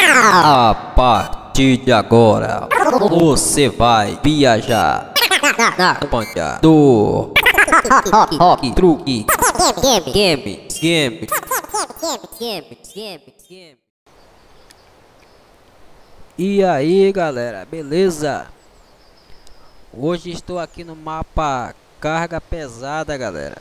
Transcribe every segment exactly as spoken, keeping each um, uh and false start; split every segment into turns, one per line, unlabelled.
A partir de agora, você vai viajar na ponta do rock, rock, truque, game, game, game, game, game, game. E aí, galera, beleza? Hoje estou aqui no mapa carga pesada, galera.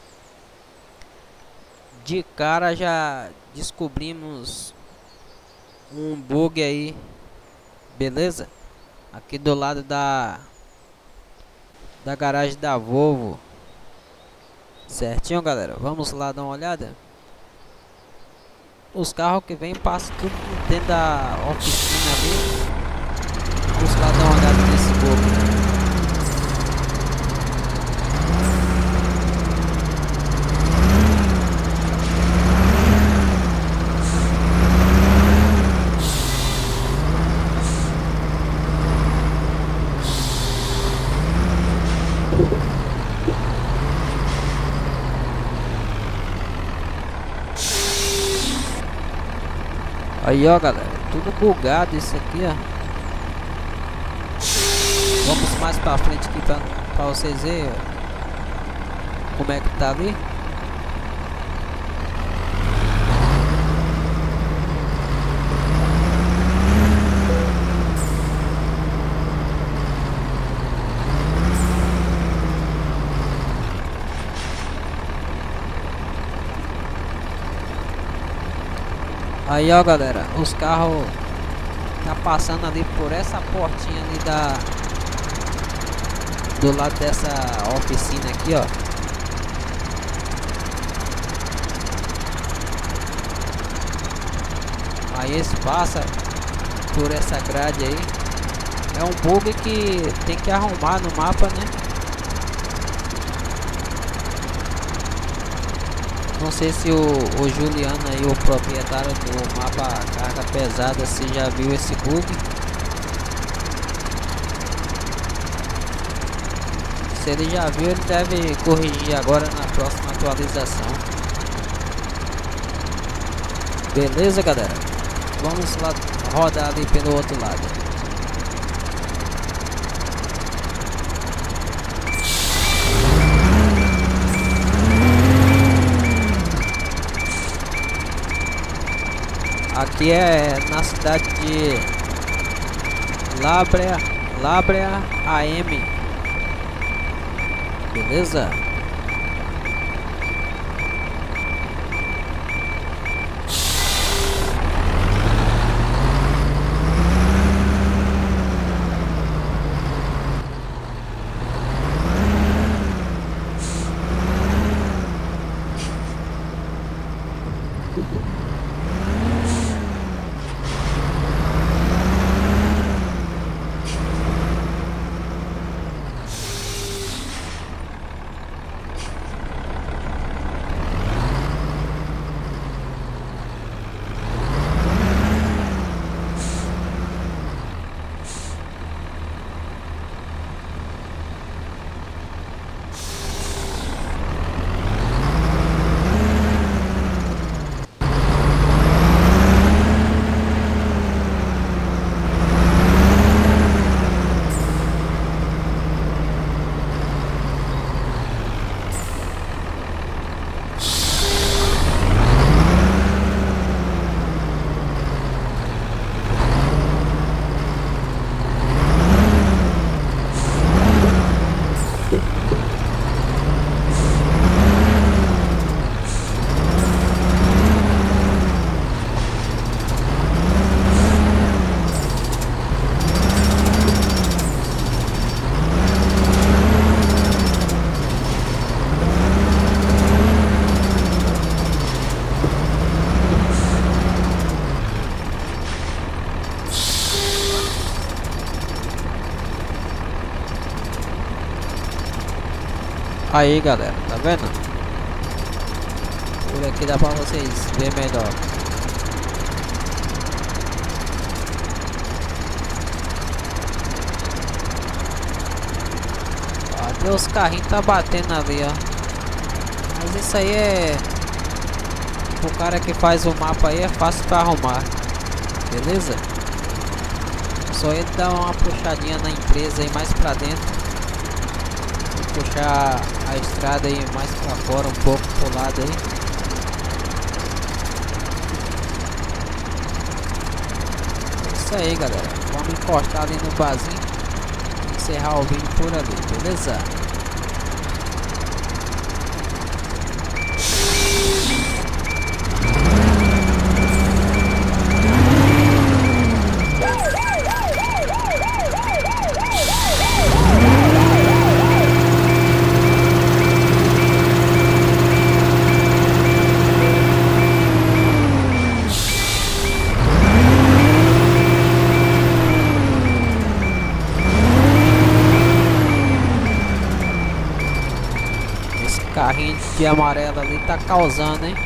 De cara já descobrimos um bug aí, beleza? Aqui do lado da da garagem da Volvo, certinho, galera? Vamos lá dar uma olhada. Os carros que vem passam tudo dentro da oficina ali. Vamos lá dar uma olhada nesse bug. Aí, ó, galera, tudo bugado isso aqui, ó. Vamos mais pra frente aqui pra, pra vocês verem, ó, como é que tá ali. Aí, ó, galera, os carros tá passando ali por essa portinha ali da do lado dessa oficina aqui, ó. Aí eles passam por essa grade aí. É um bug que tem que arrumar no mapa, né? Não sei se o, o Juliano aí, o proprietário do mapa carga pesada, se já viu esse bug. Se ele já viu, ele deve corrigir agora na próxima atualização. Beleza, galera? Vamos lá rodar ali pelo outro lado. Aqui é na cidade de Lábrea, Lábrea A M, beleza? Aí, galera, tá vendo? Por aqui dá pra vocês ver melhor. Até os carrinhos tá batendo ali, ó. Mas isso aí é... O cara que faz o mapa aí é fácil pra arrumar. beleza? Só ele dar uma puxadinha na empresa aí mais pra dentro, puxar a estrada aí mais pra fora, um pouco pro lado aí. É isso aí, galera, vamos encostar ali no barzinho, encerrar o vídeo por ali, beleza? Carrinho de amarelo ali tá causando, hein?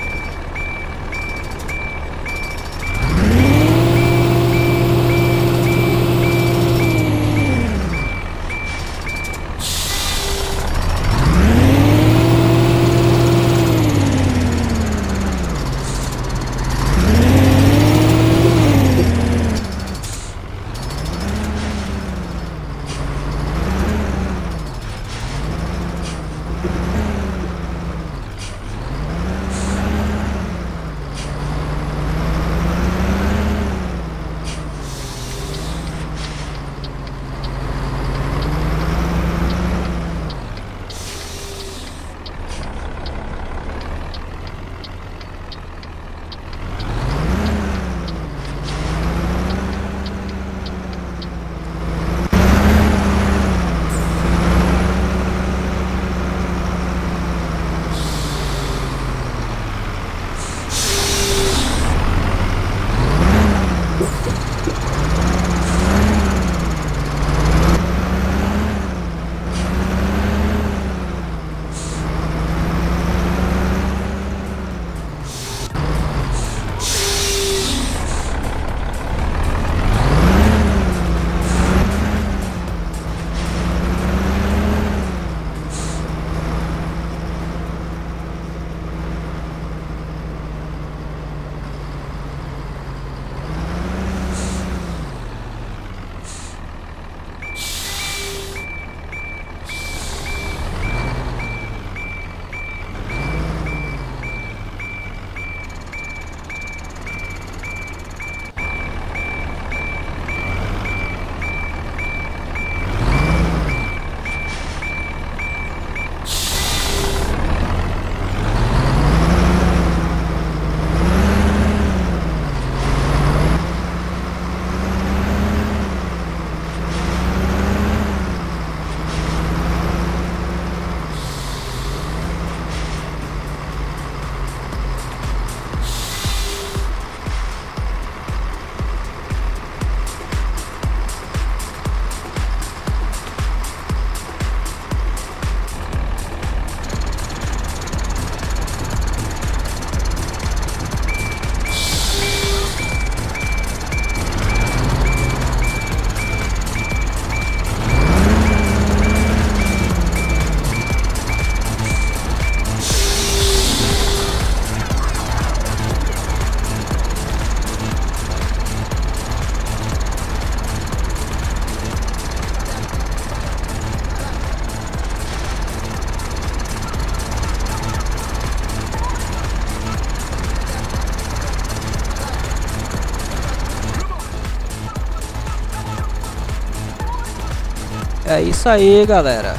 É isso aí, galera.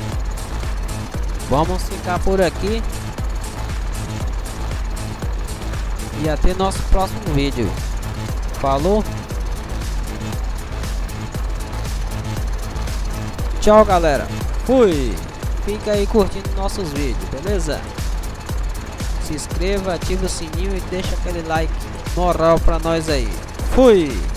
Vamos ficar por aqui. E até nosso próximo vídeo. Falou. Tchau, galera. Fui. Fica aí curtindo nossos vídeos, beleza? Se inscreva, ativa o sininho e deixa aquele like moral pra nós aí. Fui.